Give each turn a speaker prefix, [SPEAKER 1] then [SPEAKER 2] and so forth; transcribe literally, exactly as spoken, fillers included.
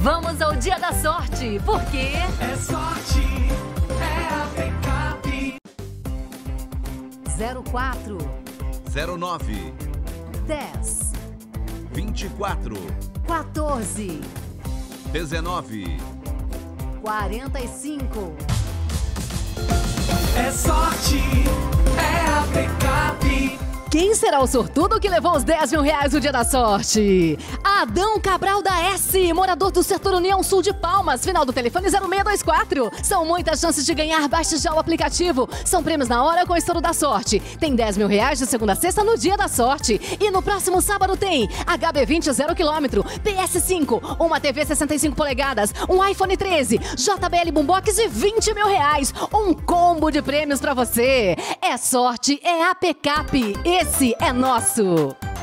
[SPEAKER 1] Vamos ao dia da sorte, porque
[SPEAKER 2] é sorte, é a Pecap.
[SPEAKER 1] zero quatro,
[SPEAKER 3] zero nove,
[SPEAKER 1] dez,
[SPEAKER 3] vinte e quatro,
[SPEAKER 1] quatorze,
[SPEAKER 3] dezenove,
[SPEAKER 1] quarenta e cinco.
[SPEAKER 2] É sorte, é a Pecap.
[SPEAKER 1] Quem será o sortudo que levou os dez mil reais no dia da sorte? Adão Cabral da S, morador do setor União Sul de Palmas, final do telefone zero seis dois quatro. São muitas chances de ganhar, baixe já o aplicativo. São prêmios na hora com o estouro da sorte. Tem dez mil reais de segunda a sexta no dia da sorte. E no próximo sábado tem H B vinte zero quilômetro, P S cinco, uma T V sessenta e cinco polegadas, um iPhone treze, J B L Boombox e vinte mil reais. Um combo de prêmios pra você. É sorte, é a Pecap. Esse é nosso!